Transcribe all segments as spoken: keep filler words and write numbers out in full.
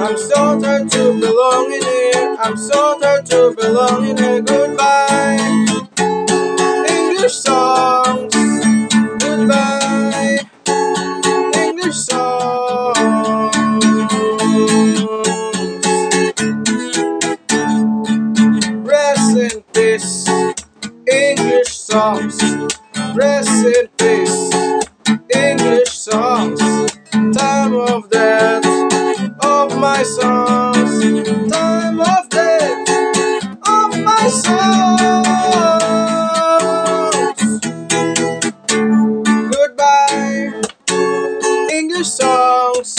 I'm so tired to belong in here. I'm so tired to belong in here. Goodbye, English songs. Goodbye, English songs. Rest in peace, English songs. Rest in peace, English songs. Time of death of my songs. Time of death of my songs. Goodbye, English songs.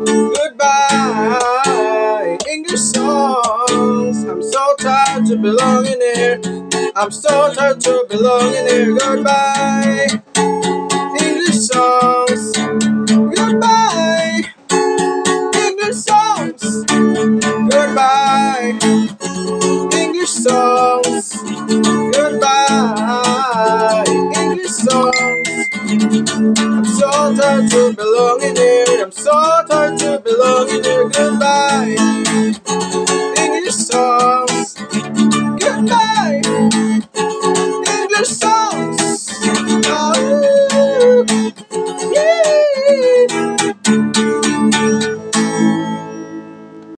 Goodbye, English songs. I'm so tired to belong in here. I'm so tired to belong in here. Goodbye, English songs. Goodbye, English songs. Goodbye, English songs. Goodbye, English songs. I'm so tired to belong in here. I'm so tired to belong in here. Goodbye, English songs. Goodbye.